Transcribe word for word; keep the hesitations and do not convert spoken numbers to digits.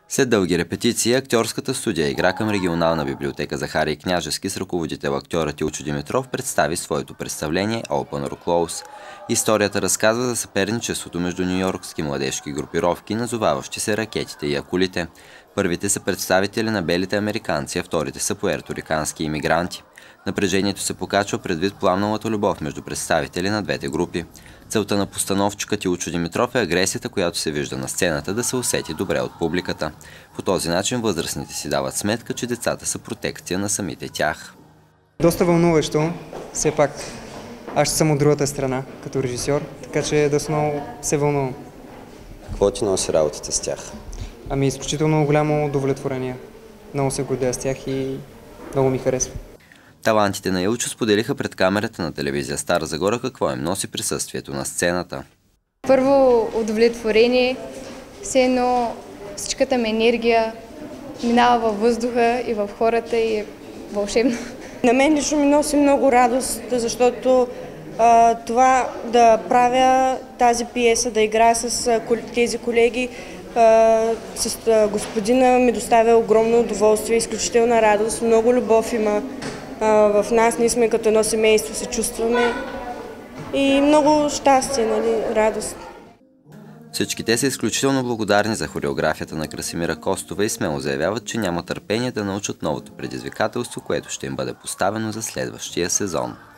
След дълги репетиции, актьорската студия Игра към регионална библиотека Захарий Княжески с ръководител актьора Тилчо Димитров представи своето представление Open or Close. Историята разказва за съперничеството между нюйоркски младежки групировки, назоваващи се Ракетите и Акулите. Първите са представители на белите американци, а вторите са пуерторикански имигранти. Напрежението се покачва предвид пламналата любов между представители на двете групи. Целта на постановчика Тилчо Димитров е агресията, която се вижда на сцената, да се усети добре от публиката. По този начин възрастните си дават сметка, че децата са протекция на самите тях. Доста вълнуващо, все пак аз ще съм от другата страна като режисьор, така че доста много се вълнувам. Какво ти носи работата с тях? Ами изключително голямо удовлетворение. Много се гордея с тях и много ми харесва. Талантите на Илчо споделиха пред камерата на телевизия Стара Загора какво им носи присъствието на сцената. Първо удовлетворение, все едно всичката ми енергия минава във въздуха и в хората и е вълшебно. На мен лично ми носи много радост, защото а, това да правя тази пиеса, да играя с а, тези колеги, а, с а, господина ми доставя огромно удоволствие, изключителна радост, много любов има. В нас ние сме като едно семейство, се чувстваме и много щастие, нали, радост. Всички те са изключително благодарни за хореографията на Красимира Костова и смело заявяват, че няма търпение да научат новото предизвикателство, което ще им бъде поставено за следващия сезон.